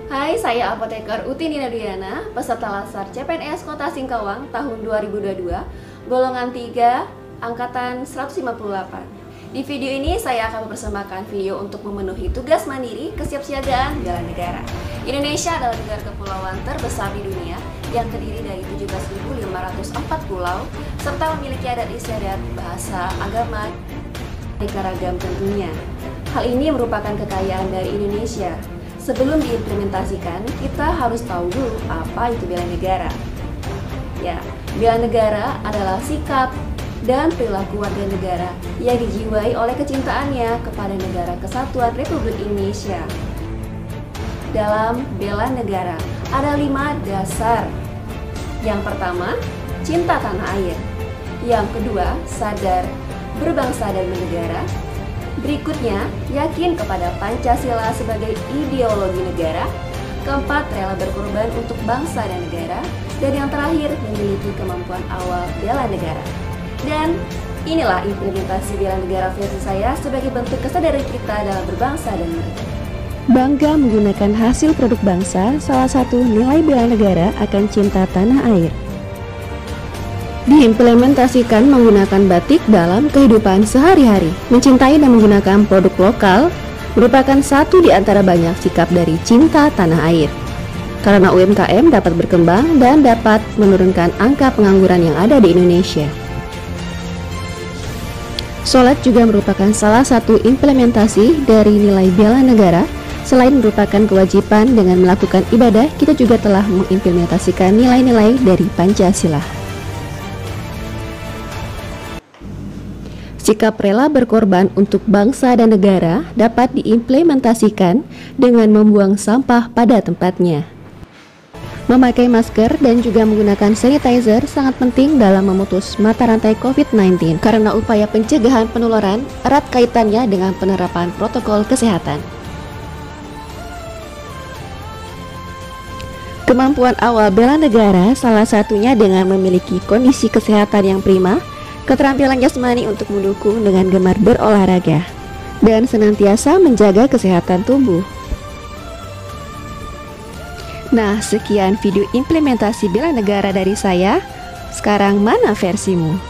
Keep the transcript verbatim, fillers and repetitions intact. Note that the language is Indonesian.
Hai, saya Apoteker Uti Nina Duyana, peserta Lasar C P N S Kota Singkawang tahun dua ribu dua puluh dua, golongan tiga, angkatan seratus lima puluh delapan. Di video ini saya akan mempersembahkan video untuk memenuhi tugas mandiri kesiapsiagaan bela negara. Indonesia adalah negara kepulauan terbesar di dunia yang terdiri dari tujuh belas ribu lima ratus empat pulau serta memiliki adat istiadat, bahasa, agama, aneka ragam tentunya. Hal ini merupakan kekayaan dari Indonesia. Sebelum diimplementasikan, kita harus tahu dulu apa itu bela negara. Ya, bela negara adalah sikap dan perilaku warga negara yang dijiwai oleh kecintaannya kepada Negara Kesatuan Republik Indonesia. Dalam bela negara ada lima dasar. Yang pertama, cinta tanah air. Yang kedua, sadar berbangsa dan bernegara. Berikutnya, yakin kepada Pancasila sebagai ideologi negara. Keempat, rela berkorban untuk bangsa dan negara. Dan yang terakhir, memiliki kemampuan awal bela negara. Dan inilah implementasi bela negara versi saya sebagai bentuk kesadaran kita dalam berbangsa dan bernegara. Bangga menggunakan hasil produk bangsa, salah satu nilai bela negara akan cinta tanah air. Diimplementasikan menggunakan batik dalam kehidupan sehari-hari. Mencintai dan menggunakan produk lokal merupakan satu di antara banyak sikap dari cinta tanah air. Karena U M K M dapat berkembang dan dapat menurunkan angka pengangguran yang ada di Indonesia. Sholat juga merupakan salah satu implementasi dari nilai bela negara. Selain merupakan kewajiban dengan melakukan ibadah, kita juga telah mengimplementasikan nilai-nilai dari Pancasila. Sikap rela berkorban untuk bangsa dan negara dapat diimplementasikan dengan membuang sampah pada tempatnya. Memakai masker dan juga menggunakan sanitizer sangat penting dalam memutus mata rantai COVID sembilan belas karena upaya pencegahan penularan erat kaitannya dengan penerapan protokol kesehatan. Kemampuan awal bela negara salah satunya dengan memiliki kondisi kesehatan yang prima, keterampilan jasmani untuk mendukung dengan gemar berolahraga, dan senantiasa menjaga kesehatan tubuh. Nah, sekian video implementasi bela negara dari saya. Sekarang mana versimu?